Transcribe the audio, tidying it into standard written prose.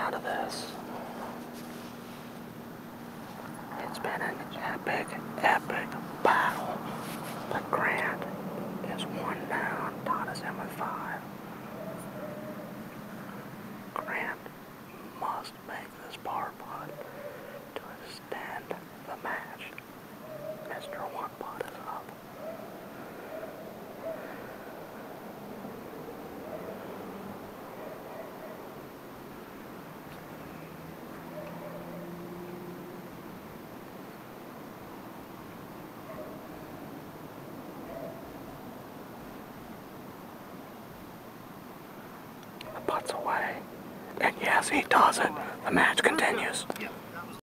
out of this. It's been an epic, epic battle. But Grant is 1 down. Todd is in with 5. Grant must make this par putt to extend the match. Mr. One Putt is up. The putt's away. And yes, he does it. The match continues. Yep.